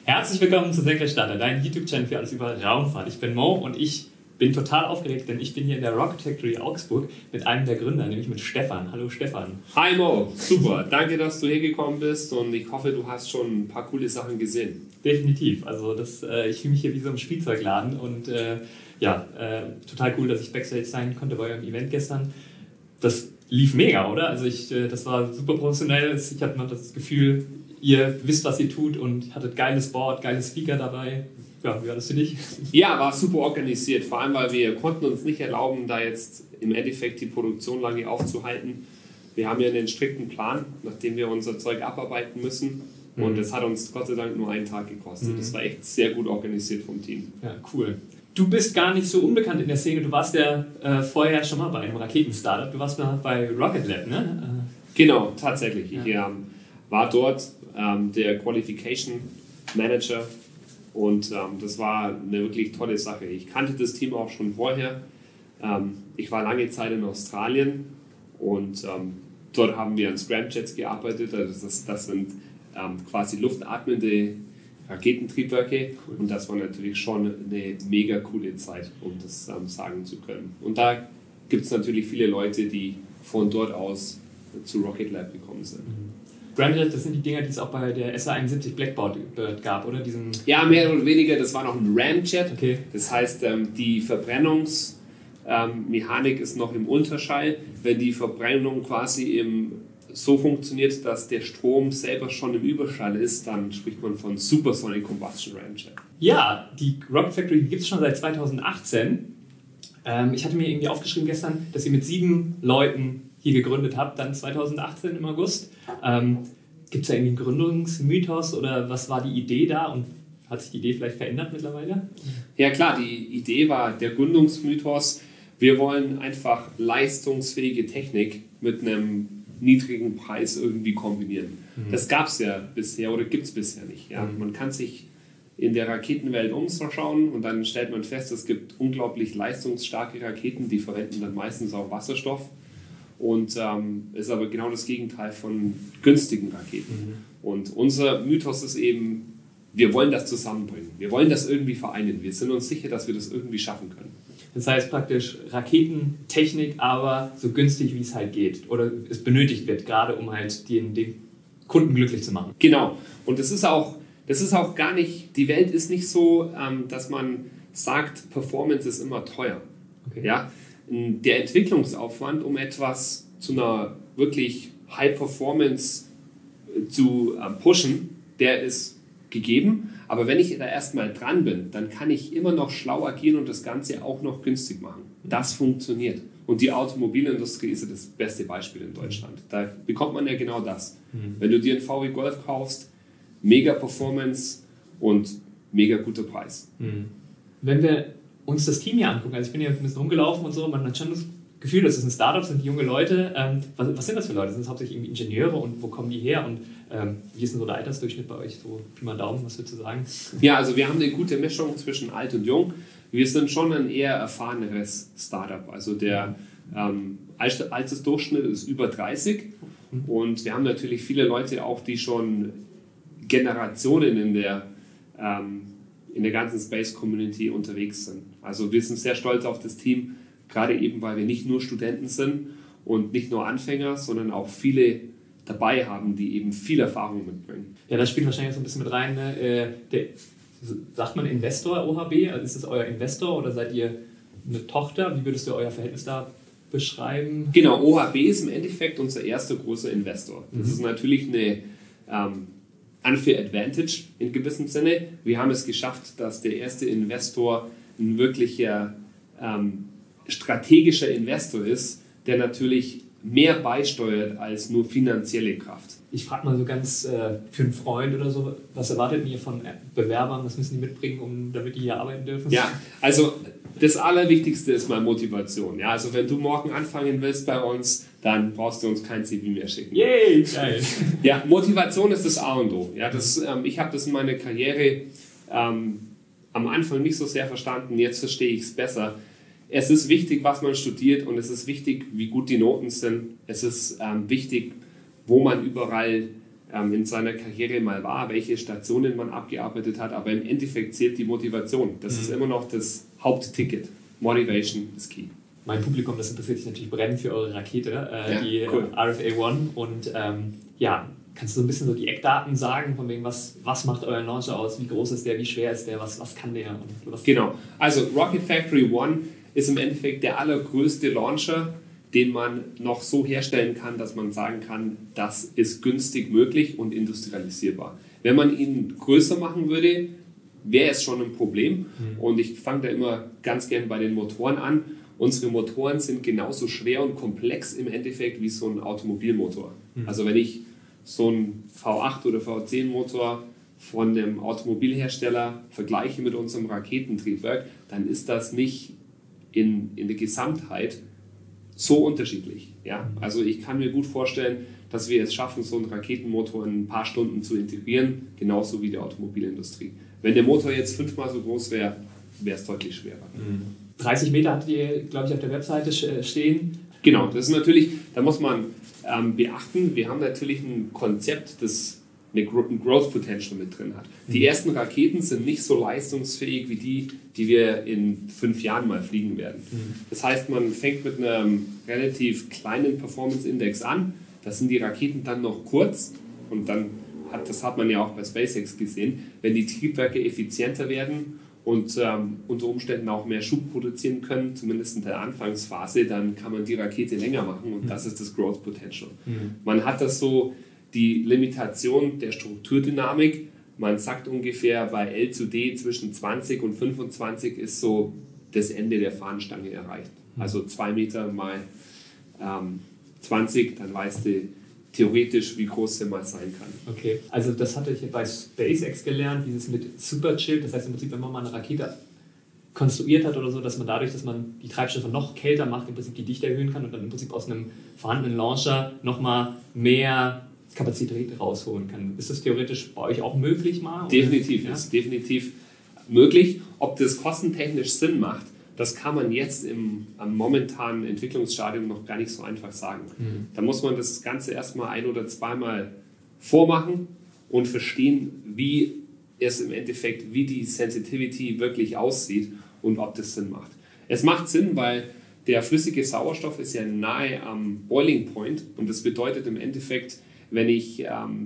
Herzlich willkommen zu Senkrechtstarter, dein YouTube-Channel für alles über Raumfahrt. Ich bin Mo und ich bin total aufgeregt, denn ich bin hier in der Rocket Factory Augsburg mit einem der Gründer, nämlich mit Stefan. Hallo Stefan. Hi Mo, super. Danke, dass du hergekommen bist und ich hoffe, du hast schon ein paar coole Sachen gesehen. Definitiv. Also ich fühle mich hier wie so im Spielzeugladen und total cool, dass ich Backstage sein konnte bei eurem Event gestern. Das lief mega, oder? Also das war super professionell. Ich hatte mal das Gefühl, ihr wisst, was ihr tut und hattet geiles Board, geile Speaker dabei. Ja, wie war das für dich? Ja, war super organisiert, vor allem, weil wir konnten uns nicht erlauben, da jetzt im Endeffekt die Produktion lange aufzuhalten. Wir haben ja einen strikten Plan, nachdem wir unser Zeug abarbeiten müssen und das hat uns Gott sei Dank nur einen Tag gekostet. Das war echt sehr gut organisiert vom Team. Ja, cool. Du bist gar nicht so unbekannt in der Szene, du warst ja vorher schon mal bei einem Raketen-Startup, du warst mal bei Rocket Lab, ne? Genau, tatsächlich. Ich war dort der Qualification Manager und das war eine wirklich tolle Sache. Ich kannte das Team auch schon vorher. Ich war lange Zeit in Australien und dort haben wir an Scramjets gearbeitet. Also das sind quasi luftatmende Raketentriebwerke und das war natürlich schon eine mega coole Zeit, um das sagen zu können. Und da gibt es natürlich viele Leute, die von dort aus zu Rocket Lab gekommen sind. Scramjet, das sind die Dinger, die es auch bei der SA-71 Blackbird gab, oder? Ja, mehr oder weniger, das war noch ein Ramjet. Okay. Das heißt, die Verbrennungsmechanik ist noch im Ultraschall. Wenn die Verbrennung quasi so funktioniert, dass der Strom selber schon im Überschall ist, dann spricht man von Supersonic Combustion Ramjet. Ja, die Rocket Factory gibt es schon seit 2018. Ich hatte mir irgendwie aufgeschrieben gestern, dass ihr mit 7 Leuten hier gegründet habt, dann 2018 im August. Gibt es da irgendwie einen Gründungsmythos oder was war die Idee da und hat sich die Idee vielleicht verändert mittlerweile? Ja klar, die Idee war der Gründungsmythos. Wir wollen einfach leistungsfähige Technik mit einem niedrigen Preis irgendwie kombinieren. Das gab es ja bisher oder gibt es bisher nicht. Ja? Man kann sich in der Raketenwelt umschauen und dann stellt man fest, es gibt unglaublich leistungsstarke Raketen, die verwenden dann meistens auch Wasserstoff. Und ist aber genau das Gegenteil von günstigen Raketen. Und unser Mythos ist eben, wir wollen das zusammenbringen. Wir wollen das irgendwie vereinen. Wir sind uns sicher, dass wir das irgendwie schaffen können. Das heißt praktisch Raketentechnik, aber so günstig, wie es halt geht. Oder es benötigt wird, gerade um halt den Kunden glücklich zu machen. Genau. Und das ist auch gar nicht, die Welt ist nicht so, dass man sagt, Performance ist immer teuer. Okay. Ja? Der Entwicklungsaufwand, um etwas zu einer wirklich High Performance zu pushen, der ist gegeben. Aber wenn ich da erstmal dran bin, dann kann ich immer noch schlau agieren und das Ganze auch noch günstig machen. Das funktioniert. Und die Automobilindustrie ist ja das beste Beispiel in Deutschland. Da bekommt man ja genau das. Wenn du dir einen VW Golf kaufst, mega Performance und mega guter Preis. Wenn wir uns das Team hier angucken, also ich bin hier ein bisschen rumgelaufen und so, man hat schon das Gefühl, das ist ein Startup, sind junge Leute. Was sind das für Leute? Sind das hauptsächlich irgendwie Ingenieure und wo kommen die her? Und wie ist denn so der Altersdurchschnitt bei euch? So Pi mal Daumen, was würdest du sagen? Ja, also wir haben eine gute Mischung zwischen alt und jung. Wir sind schon ein eher erfahreneres Startup. Also der Altersdurchschnitt ist über 30 und wir haben natürlich viele Leute auch, die schon Generationen in der ganzen Space-Community unterwegs sind. Also wir sind sehr stolz auf das Team, gerade eben, weil wir nicht nur Studenten sind und nicht nur Anfänger, sondern auch viele dabei haben, die eben viel Erfahrung mitbringen. Ja, das spielt wahrscheinlich so ein bisschen mit rein. Ne? Sagt man Investor OHB? Also ist das euer Investor oder seid ihr eine Tochter? Wie würdest du euer Verhältnis da beschreiben? Genau, OHB ist im Endeffekt unser erster großer Investor. Das ist natürlich eine unfair advantage in gewissem Sinne. Wir haben es geschafft, dass der erste Investor ein wirklicher strategischer Investor ist, der natürlich mehr beisteuert als nur finanzielle Kraft. Ich frage mal so ganz für einen Freund oder so, was erwartet ihr von Bewerbern, was müssen die mitbringen, damit die hier arbeiten dürfen? Ja, also das Allerwichtigste ist mal Motivation. Ja, also wenn du morgen anfangen willst bei uns, dann brauchst du uns kein CV mehr schicken. Yay, geil. Ja, Motivation ist das A und O. Ja, ich habe das in meiner Karriere am Anfang nicht so sehr verstanden, jetzt verstehe ich es besser. Es ist wichtig, was man studiert und es ist wichtig, wie gut die Noten sind. Es ist wichtig, wo man überall in seiner Karriere mal war, welche Stationen man abgearbeitet hat, aber im Endeffekt zählt die Motivation. Das ist immer noch das Hauptticket. Motivation is key. Mein Publikum, das interessiert sich natürlich brennend für eure Rakete, die cool. RFA One. Und kannst du so ein bisschen so die Eckdaten sagen, von wegen, was macht euer Launcher aus, wie groß ist der, wie schwer ist der, was kann der? Und was genau, also Rocket Factory One ist im Endeffekt der allergrößte Launcher, den man noch so herstellen kann, dass man sagen kann, das ist günstig möglich und industrialisierbar. Wenn man ihn größer machen würde, wäre es schon ein Problem. Und ich fange da immer ganz gern bei den Motoren an. Unsere Motoren sind genauso schwer und komplex im Endeffekt wie so ein Automobilmotor. Also wenn ich so einen V8 oder V10 Motor von einem Automobilhersteller vergleiche mit unserem Raketentriebwerk, dann ist das nicht in der Gesamtheit so unterschiedlich. Ja? Also ich kann mir gut vorstellen, dass wir es schaffen, so einen Raketenmotor in ein paar Stunden zu integrieren, genauso wie die Automobilindustrie. Wenn der Motor jetzt 5-mal so groß wäre, wäre es deutlich schwerer. 30 Meter hattet ihr, glaube ich, auf der Webseite stehen. Genau, das ist natürlich, da muss man beachten, wir haben natürlich ein Konzept, das ein Growth Potential mit drin hat. Die ersten Raketen sind nicht so leistungsfähig wie die wir in 5 Jahren mal fliegen werden. Das heißt, man fängt mit einem relativ kleinen Performance Index an, das sind die Raketen dann noch kurz und dann das hat man ja auch bei SpaceX gesehen, wenn die Triebwerke effizienter werden und unter Umständen auch mehr Schub produzieren können, zumindest in der Anfangsphase, dann kann man die Rakete länger machen und das ist das Growth Potential. Man hat das so, die Limitation der Strukturdynamik, man sagt ungefähr bei L zu D zwischen 20 und 25 ist so das Ende der Fahnenstange erreicht. Also 2 Meter mal 20, dann weißt du theoretisch, wie groß der mal sein kann. Okay, also das hatte ich bei SpaceX gelernt, dieses mit Superchill, das heißt im Prinzip, wenn man mal eine Rakete konstruiert hat oder so, dass man dadurch, dass man die Treibstoffe noch kälter macht, im Prinzip die Dichte erhöhen kann und dann im Prinzip aus einem vorhandenen Launcher nochmal mehr Kapazität rausholen kann. Ist das theoretisch bei euch auch möglich mal? Definitiv, ist definitiv möglich. Ob das kostentechnisch Sinn macht, das kann man jetzt am momentanen Entwicklungsstadium noch gar nicht so einfach sagen. Da muss man das Ganze erstmal 1- oder 2-mal vormachen und verstehen, wie es im Endeffekt, wie die Sensitivity wirklich aussieht und ob das Sinn macht. Es macht Sinn, weil der flüssige Sauerstoff ist ja nahe am Boiling Point und das bedeutet im Endeffekt, wenn ich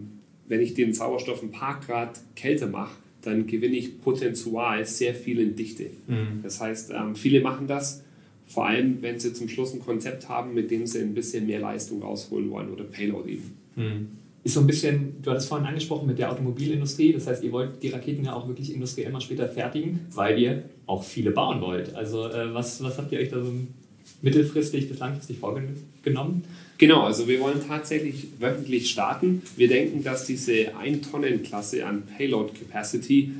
den Sauerstoff ein paar Grad kälter mache, dann gewinne ich prozentual sehr viel in Dichte. Das heißt, viele machen das, vor allem wenn sie zum Schluss ein Konzept haben, mit dem sie ein bisschen mehr Leistung rausholen wollen oder Payload eben. Ist so ein bisschen, du hattest vorhin angesprochen mit der Automobilindustrie, das heißt, ihr wollt die Raketen ja auch wirklich industriell mal später fertigen, weil ihr auch viele bauen wollt. Also was habt ihr euch da so mittelfristig bis langfristig vorgenommen? Genau, also wir wollen tatsächlich wöchentlich starten. Wir denken, dass diese 1-Tonnen-Klasse an Payload Capacity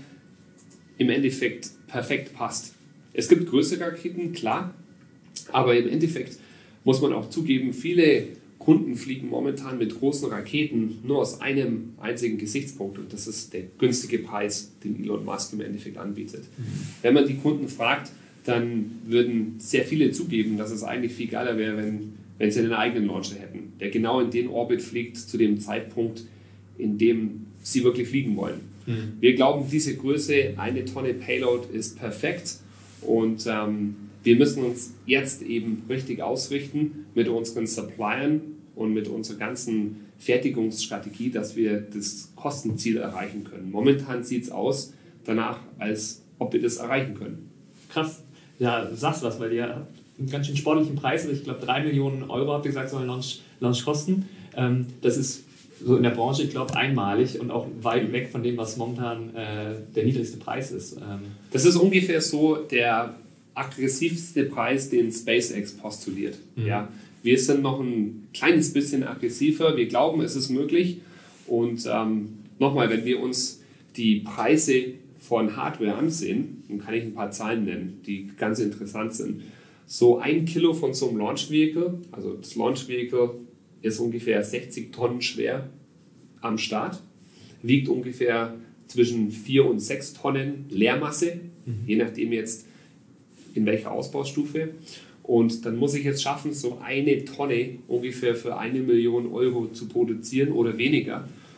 im Endeffekt perfekt passt. Es gibt größere Raketen, klar, aber im Endeffekt muss man auch zugeben, viele Kunden fliegen momentan mit großen Raketen nur aus einem einzigen Gesichtspunkt und das ist der günstige Preis, den Elon Musk im Endeffekt anbietet. Wenn man die Kunden fragt, dann würden sehr viele zugeben, dass es eigentlich viel geiler wäre, wenn sie einen eigenen Launcher hätten, der genau in den Orbit fliegt, zu dem Zeitpunkt, in dem sie wirklich fliegen wollen. Wir glauben, diese Größe, 1 Tonne Payload, ist perfekt und wir müssen uns jetzt eben richtig ausrichten mit unseren Suppliern und mit unserer ganzen Fertigungsstrategie, dass wir das Kostenziel erreichen können. Momentan sieht es aus danach, als ob wir das erreichen können. Krass. Ja, du sagst was, weil ihr einen ganz schön sportlichen Preis, also ich glaube 3 Millionen Euro, habt ihr gesagt, soll ein Launch kosten. Das ist so in der Branche, ich glaube, einmalig und auch weit weg von dem, was momentan der niedrigste Preis ist. Das ist ungefähr so der aggressivste Preis, den SpaceX postuliert. Ja, wir sind noch ein kleines bisschen aggressiver, wir glauben, es ist möglich und nochmal, wenn wir uns die Preise von Hardware ansehen, dann kann ich ein paar Zahlen nennen, die ganz interessant sind. So 1 Kilo von so einem Launch Vehicle, also das Launch Vehicle ist ungefähr 60 Tonnen schwer am Start, wiegt ungefähr zwischen 4 und 6 Tonnen Leermasse, je nachdem jetzt in welcher Ausbaustufe. Und dann muss ich es schaffen, so 1 Tonne ungefähr für 1 Million Euro zu produzieren oder weniger.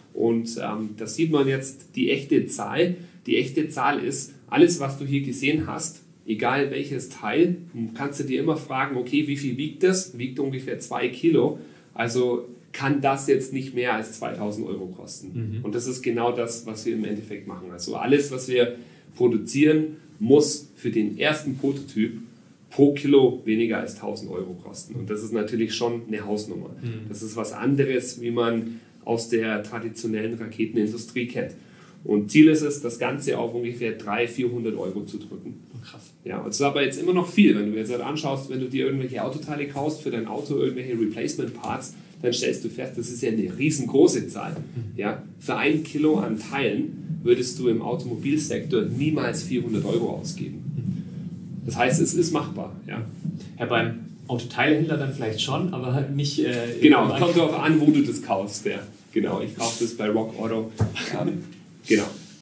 Und da sieht man jetzt die echte Zahl. Die echte Zahl ist, alles, was du hier gesehen hast, egal welches Teil, kannst du dir immer fragen, okay, wie viel wiegt das? Wiegt ungefähr 2 Kilo. Also kann das jetzt nicht mehr als 2000 Euro kosten. Und das ist genau das, was wir im Endeffekt machen. Also alles, was wir produzieren, muss für den ersten Prototyp pro Kilo weniger als 1000 Euro kosten. Und das ist natürlich schon eine Hausnummer. Das ist was anderes, wie man aus der traditionellen Raketenindustrie kennt. Und Ziel ist es, das Ganze auf ungefähr 300-400 Euro zu drücken. Krass. Ja, und das ist aber jetzt immer noch viel. Wenn du jetzt halt anschaust, wenn du dir irgendwelche Autoteile kaufst für dein Auto, irgendwelche Replacement-Parts, dann stellst du fest, das ist ja eine riesengroße Zahl. Ja, für 1 Kilo an Teilen würdest du im Automobilsektor niemals 400 Euro ausgeben. Das heißt, es ist machbar. Ja, ja, beim Autoteilehändler dann vielleicht schon, aber halt nicht... genau, kommt darauf an, wo du das kaufst. Ja. Genau, ich kaufe das bei Rock Auto. Genau.